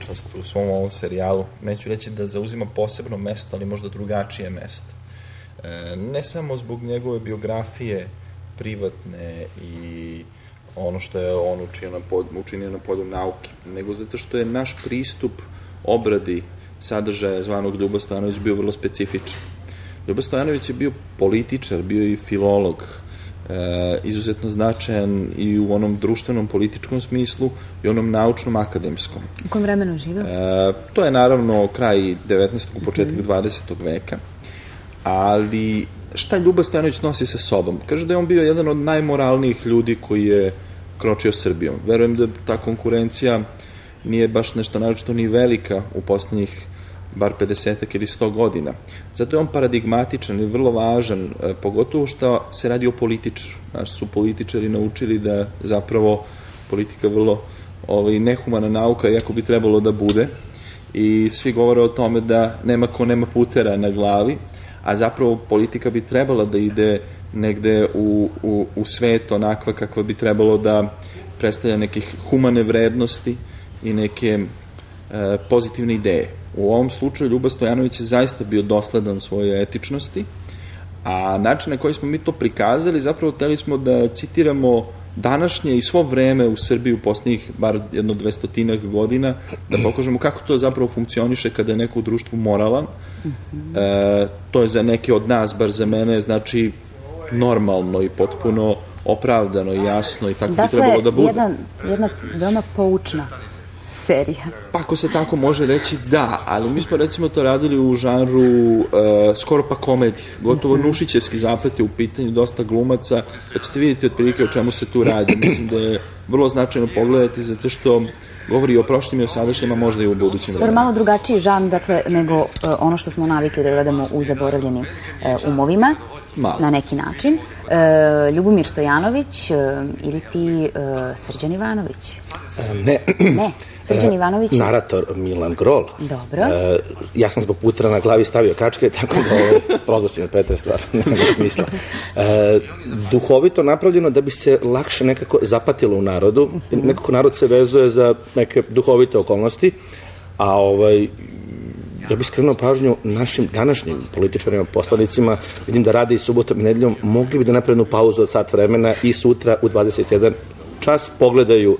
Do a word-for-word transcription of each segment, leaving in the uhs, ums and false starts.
ličnost u svom ovom serijalu. Neću reći da zauzima posebno mesto, ali možda drugačije mesto. Ne samo zbog njegove biografije privatne i ono što je on učinio na polju nauke, nego zato što je naš pristup obradi sadržaja zvanog Ljubo Stojanović bio vrlo specifičan. Ljubo Stojanović je bio političar, bio i filolog, izuzetno značajan i u onom društvenom političkom smislu i onom naučnom akademskom. U kojem vremenu živeo? To je naravno kraj devetnaestog. početak dvadesetog veka, ali šta Ljubo Stojanović nosi sa sobom? Kaže da je on bio jedan od najmoralnijih ljudi koji je kročio Srbijom. Verujem da ta konkurencija nije baš nešto naročito ni velika u poslednjih bar pedesetak ili sto godina. Zato je on paradigmatičan i vrlo važan, pogotovo što se radi o političaru. Znaš, su političari naučili da zapravo politika vrlo nehumana nauka, iako bi trebalo da bude, i svi govore o tome da nema ko nema putera na glavi, a zapravo politika bi trebala da ide negde u, u, u svet onakva kakva bi trebalo da predstavlja nekih humane vrednosti i neke e, pozitivne ideje. U ovom slučaju Ljubo Stojanović je zaista bio dosledan svojoj etičnosti, a način na koji smo mi to prikazali, zapravo hteli smo da citiramo današnje i svo vreme u Srbiji u posljednjih bar jedno dvestotinak godina, da pokažemo kako to zapravo funkcioniše kada je neko u društvu moralan. E, to je za neke od nas, bar za mene, znači normalno i potpuno opravdano i jasno i tako bi trebalo da bude. Dakle, jedna veoma poučna serija. Pa ako se tako može reći, da, ali mi smo recimo to radili u žanru uh, skoro pa komedije, gotovo Nušićevski zaplet je u pitanju, dosta glumaca, pa ćete vidjeti otprilike o čemu se tu radi. Mislim da je vrlo značajno pogledati, zato što govori o prošlim i o sadašnjima, možda i u budućim vremenu. Malo drugačiji žan, dakle, nego uh, ono što smo navikli da gledamo u zaboravljenim uh, umovima, Malo. Na neki način. Uh, Ljubomir Stojanović uh, ili ti uh, Srđan Ivanović? Ne. Ne. Srđan Ivanović? Narator Milan Grol. Dobro. E, ja sam zbog putera na glavi stavio kačke, tako da ovo, prozvao si me Petre, stvar, nema smisla. E, duhovito napravljeno da bi se lakše nekako zapatilo u narodu. Nekako narod se vezuje za neke duhovite okolnosti, a ovaj, ja bih skrenuo pažnju našim današnjim političarima, poslanicima, vidim da rade i subotom i nedeljom, mogli bi da napravimo jednu pauzu od sat vremena i sutra u dvadeset jedan čas pogledaju.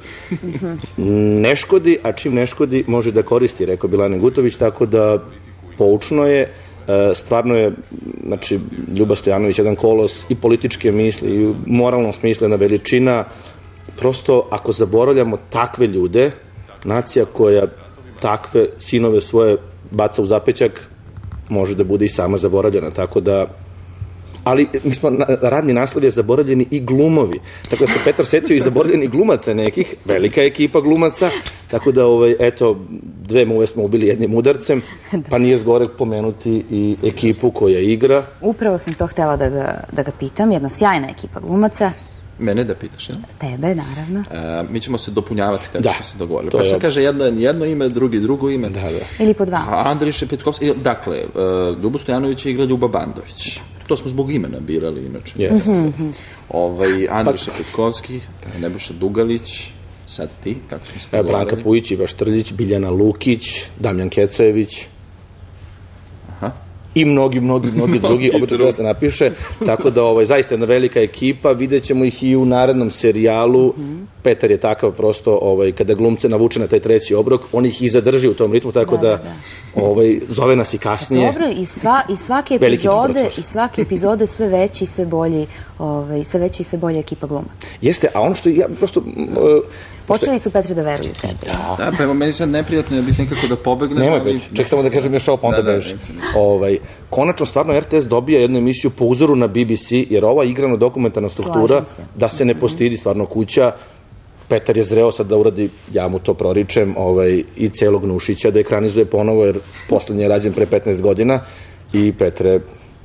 Ne škodi, a čim ne škodi može da koristi, rekao Bilane Gutović, tako da poučno je, stvarno je, znači, Ljubo Stojanović jedan kolos i političke misli i u moralnom smislu jedna veličina. Prosto, ako zaboravljamo takve ljude, nacija koja takve sinove svoje baca u zapećak, može da bude i sama zaboravljena, tako da ali mi smo, radni naslov je zaboravljeni i glumovi. Tako da se Petar setio i zaboravljeni glumaca nekih, velika ekipa glumaca, tako da, ovaj, eto, dve muve smo ubili jednim udarcem, pa nije zgorek pomenuti i ekipu koja igra. Upravo sam to htela da ga, da ga pitam, jedna sjajna ekipa glumaca. Mene da pitaš, ja? Tebe, naravno. E, mi ćemo se dopunjavati tako da, što se dogovorili. Pa se kaže jedno, jedno ime, drugi drugo ime. Da, da. Ili po dva. Andriše Petkovski. Dakle, uh, Ljubo Stojanović igra Ljuba Bandović. To smo zbog imena birali, inače. Yes. Mm-hmm. Ovaj, Andriše pa... Petkovski, Nebojša Dugalić, sad ti, kako smo se dogovorili? Branka Pujić, Iva Štrljić, Biljana Lukić, Damjan Kecojević. Aha. I mnogi, mnogi, mnogi drugi, obično treba se napiše, tako da ovaj, zaista jedna velika ekipa, vidjet ćemo ih i u narednom serijalu. Mm-hmm. Petar je takav prosto, ovaj, kada glumce navuče na taj treći obrok, on ih i zadrži u tom ritmu, tako da, da, da. Ovaj, zove nas i kasnije. Dobro, i, sva, i svake epizode, i svake epizode sve veći i sve bolji, ovaj, sve veći i sve bolji ekipa glumaca. Jeste, a ono što ja prosto... Uh, Počeli su, Petre, da veruju tebi. Da, da, pa evo, meni sad neprijatno je biti nekako da pobegne. Nemoj, ali... Petre, ček samo da kažem još ovo, pa onda da, beži. Da, ovaj, konačno, stvarno, R T S dobija jednu emisiju po uzoru na B B C, jer ova igrano dokumentarna struktura, se. da se ne postidi stvarno kuća. Petar je zreo sad da uradi, ja mu to proričem, ovaj, i celog Nušića da ekranizuje ponovo, jer poslednji je rađen pre petnaest godina i Petre...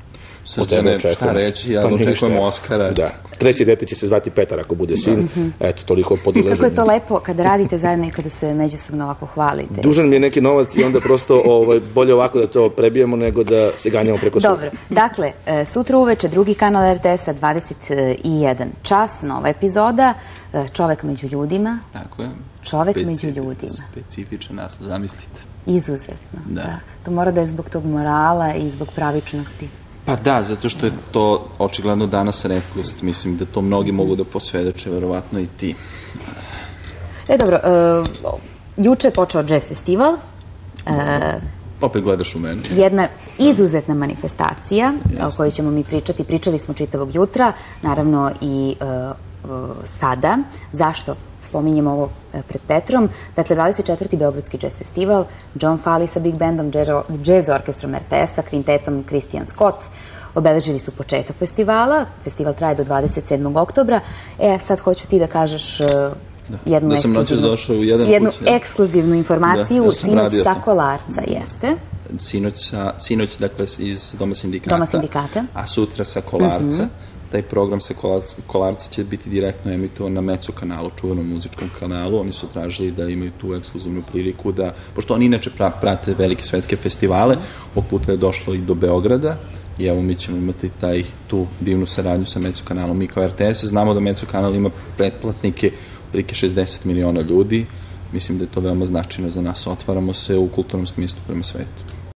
Srđane, šta reći, ja očekujemo Oskara. Da. Treće dete će se zvati Petar ako bude sin. Eto, toliko podilaženje. Kako je to lepo kada radite zajedno i kada se međusobno ovako hvalite. Dužan mi je neki novac i onda prosto bolje ovako da to prebijemo nego da se ganjamo preko sutra. Dobro, dakle, sutra uveče drugi kanal er te es-a, dvadeset jedan čas, nova epizoda, Čovek među ljudima. Tako je. Čovek među ljudima. Specifičan naslov, zamislite. Izuzetno, da. To mora da je zbog tog morala i zbog pravičnosti. Pa da, zato što je to očigledno danas retkost. Mislim da to mnogi mogu da posvedoče, verovatno i ti. E, dobro, juče je počeo jazz festival. Opet gledaš u meni. Jedna izuzetna manifestacija o kojoj ćemo mi pričati. Pričali smo čitavog jutra, naravno i sada. Zašto spominjem ovo pred Petrom? Dakle, dvadeset četvrti Beogradski jazz festival, John Farley sa Big Bandom, Jazz Orkestrom er te es-a, kvintetom Christian Scott, obeležili su početak festivala. Festival traje do dvadeset sedmog oktobra. E, sad hoću ti da kažeš jednu ekskluzivnu informaciju. Sinoć sa Kolarca, jeste? Sinoć, dakle, iz Doma sindikata. Doma sindikata. A sutra sa Kolarca. Taj program sa Kolarca će biti direktno emitovan na Meco kanalu, čuvenom muzičkom kanalu. Oni su tražili da imaju tu ekskluzivnu priliku da, pošto oni inače prate velike svetske festivale, ovog puta je došlo i do Beograda i evo mi ćemo imati taj, tu divnu saradnju sa Meco kanalom. Mi kao er te es znamo da Meco kanal ima pretplatnike prike šezdeset miliona ljudi. Mislim da je to veoma značajno za nas. Otvaramo se u kulturnom smislu prema svetu.